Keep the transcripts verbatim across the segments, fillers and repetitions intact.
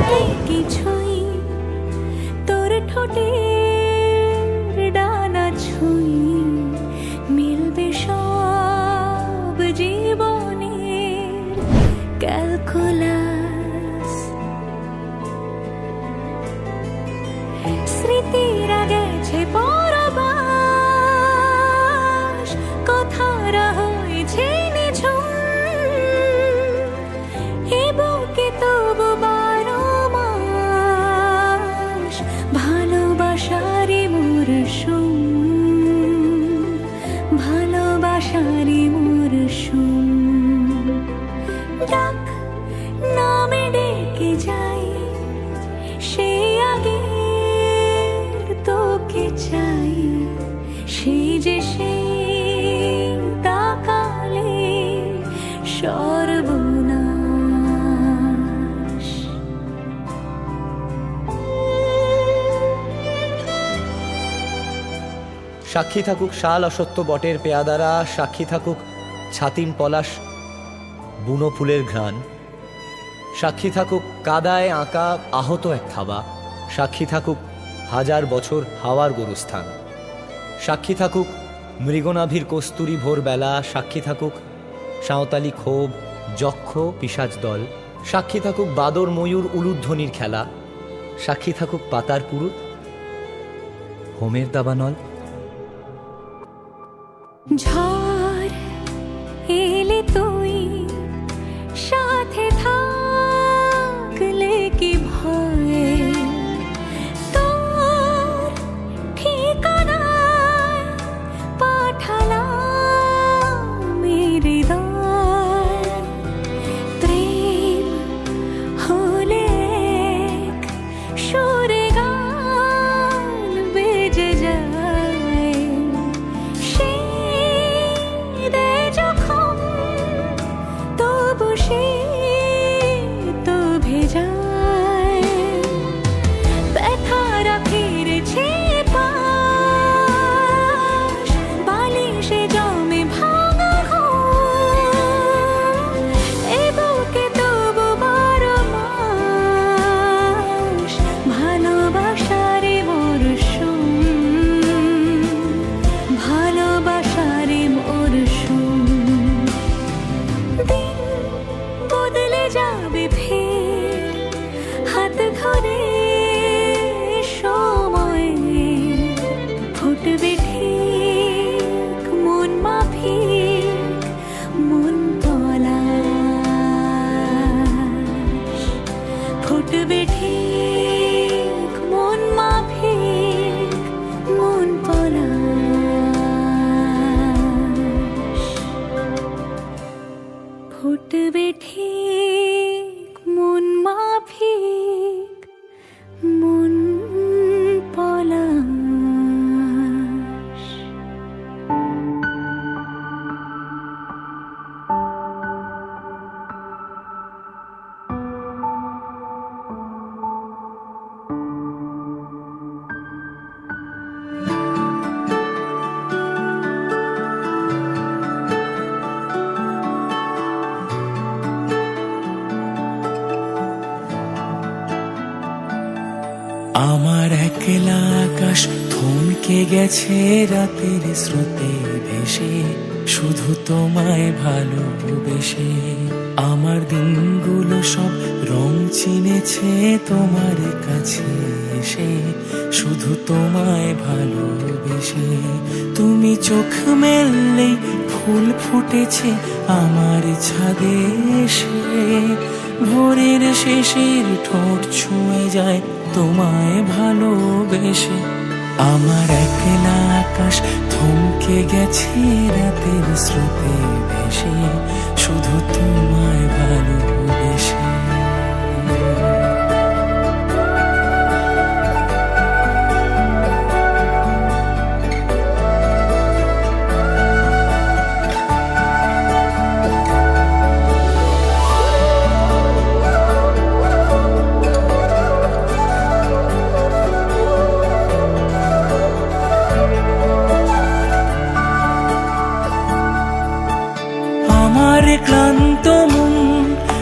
নেই কিছুই তোর ঠোঁটের ডানা ছুঁই মিলবে সব জীবনের ক্যালকুলাস। স্মৃতিরা গেছে পরবাস, কথারা হয়েছে নিঝুম, এ বুকে তবু বারো মাস ভালোবাসারই মরশুম, ভালোবাসারই মরশুম। ডাক নামে ডেকে যাই সে আগে তোকে চাই, সেই যে সেই তাকালে সর্বনাশ। সাক্ষী থাকুক শাল অসত্য বটের পেয়াদারা, সাক্ষী থাকুক ছাতিম পলাশ বুনো ফুলের ঘ্রাণ, সাক্ষী থাকুক কাদায় আঁকা আহত এক থাবা, সাক্ষী থাকুক হাজার বছর হাওয়ার গোরস্থান, সাক্ষী থাকুক মৃগনাভির কস্তুরী ভোরবেলা, সাক্ষী থাকুক সাঁওতালি ক্ষোভ যক্ষ পিশাচ দল, সাক্ষী থাকুক বাদর ময়ূর উলুধ্বনির খেলা, সাক্ষী থাকুক পাতার পুরুত হোমের দাবানল। ঝড় এলে তুই সাথে থাকলে কি ভয়, তোর ঠিকানায় পাঠালাম হৃদয়। প্রেম হলে এক সুরে গান বেজে যায়, সেই দে যখন তবু সে তো ভেজায়। ব্যথারা ফিরেছে পাশ, বালিশে জমে ভাঙা ঘুম, এ বুকে তবু বারো মাস ভালোবাসারে মরশুম, ভালোবাসারে মরশুম। দিন বদলে যাবে ফের হাত ধরে সময়, ফুটবে ঠিক মন মাফিক মন পলাশ, ফুটবে ঠিক মন মাফিক মন পলাশ, ফুটবে ঠিক মন মাফিক মন পলাশ। আমার একলা আকাশ থমকে গেছে রাতের স্রোতে ভেসে, শুধু তোমায় ভালোবেসে। আমার দিনগুলো সব রং চিনেছে তোমার কাছে এসে, শুধু তোমায় ভালোবেসে। তুমি চোখ মেললেই ফুল ফুটেছে আমার ছাদে এসে, ভোরের শেষের ঠোঁট ছুঁয়ে যায় তোমায় ভালোবেসে। আমার একলা আকাশ থমকে গেছে রাতের স্রোতে ভেসে, শুধু তোমায় ভালোবেসে। ক্লান্ত মন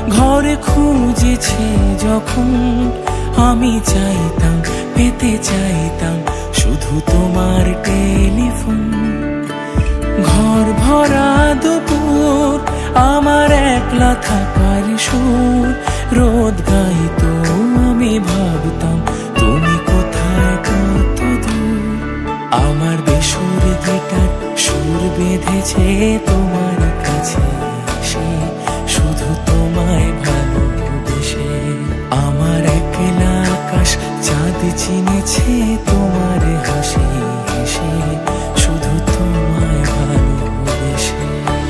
যখন আমি চাইতাম, পেতে চাইতাম শুধু তোমার টেলিফোন। ঘর ভরা দুপুর আমার একলা থাকার সুর রোদ গাইতো, আমি ভাবতাম তুমি কোথায় কত দূর। আমার বেসুর গিটার সুর বেঁধেছে তোমার কাছে এসে, শুধু তোমায় ভালোবেসে। আমার একলা আকাশ চাঁদ চিনেছে তোমার হাসি হেসে, শুধু তোমায় ভালোবেসে।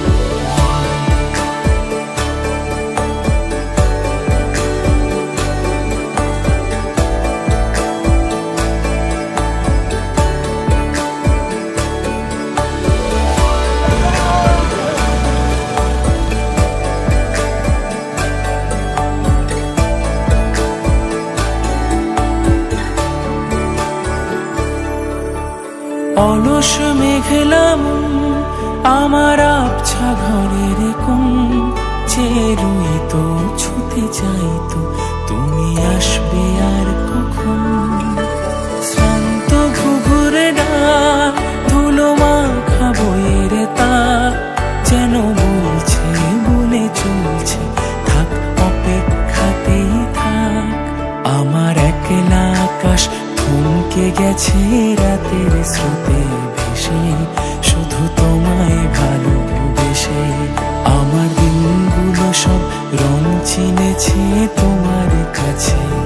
অলস মেঘলাম আমার আবছা ঘরের কোণ, চেরুই তো ছুতে চাইতো তুমি আসবে আর কখন। শ্রান্ত ঘুঘুরে ডাক, ধুলো মাখা বইয়ের তাক যেন বলছে বলে চলছে থাক, অপেক্ষাতেই থাক। আমার একলা আকাশ থমকে গেছে রাতের স্রোতে ভেসে, শুধু তোমায় ভালোবেসে। আমার দিনগুলো সব রং চিনেছে তোমার কাছে